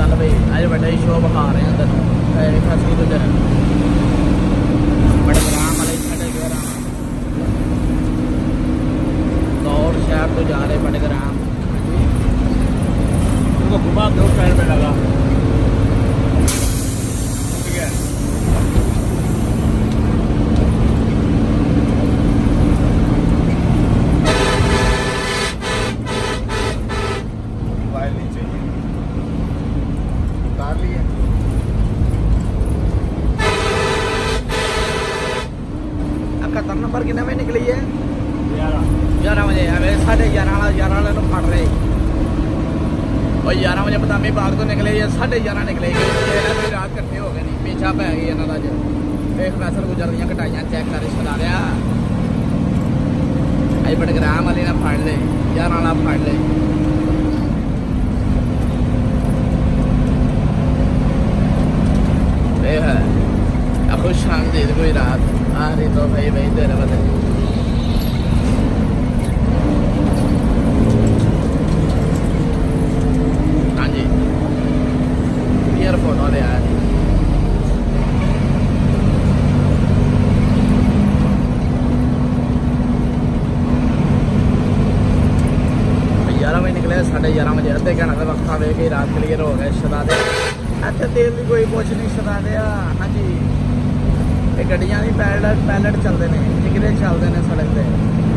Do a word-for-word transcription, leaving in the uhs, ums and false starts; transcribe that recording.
चल भाई अज बड़ा शो बखा रहे हैं तेन खसी गुजर बड़े ग्राम वाले साढ़े ग्यारह दौड़ शहर तो जा रहे बड़े ग्राम घुमा दो साइड पे लगा ठीक है। खतर नंबर कितने में निकली है ग्यारह बजे साढ़े ग्यारह वाला ग्यारह वाले तो फट रहे और ग्यारह बजे बदामी बाग तो निकले या साढ़े ग्यारह निकले रात कट्ठे हो गए नहीं पीछा पै गई इन्हों का जो देख फैसल गुजर दियाँ कटाइयाँ चेक कर रिश्तेदार अज बड़े ग्राम वाले ने फड़ ले ग्यारह वाला फड़ ले खुश आमदीद कोई रात आ रही तो भाई भाई तेरे बदले हाँ जी ईयरफोन वाले आए ग्यारह बजे निकले साढ़े ग्यारह बजे अद्धे घंटे का वक्फा वे के रात क्लीयर हो गए शहजादे इतने तेल की कोई पुछ नहीं शहजादे हाँ जी गड्डियां भी पैलट पैलट चलते हैं जिगरे चलते हैं सड़क पर।